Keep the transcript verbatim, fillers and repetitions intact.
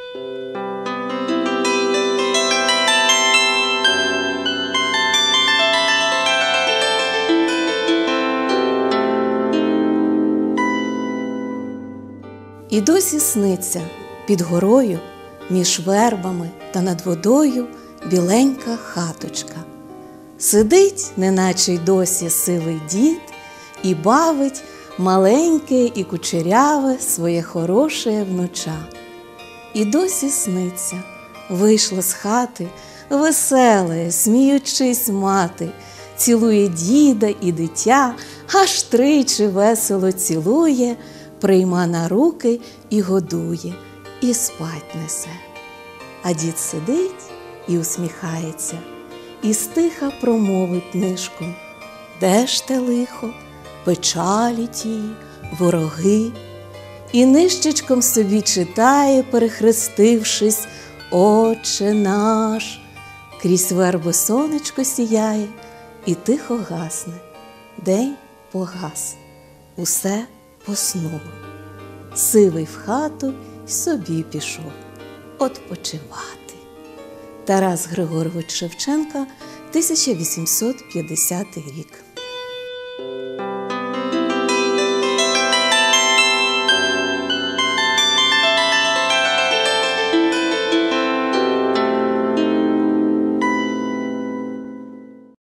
І досі сниться під горою, між вербами та над водою біленька хаточка. Сидить, неначе й досі сивий дід, і бавить маленьке і кучеряве своє хороше внуча. І досі сниться, вийшла з хати веселе, сміючись мати, цілує діда і дитя, аж тричі весело цілує, прийма на руки і годує, і спать несе. А дід сидить і усміхається, і стиха промовить нишком: де ж те лихо, печалі ті, вороги? І нишечком собі читає, перехрестившись: Отче наш. Крізь верби сонечко сіяє і тихо гасне. День погас, усе поснуло. Сивий в хату й собі пішов odpoczywати. Тарас Григорович Шевченко, тисяча вісімсот п'ятдесятий рік.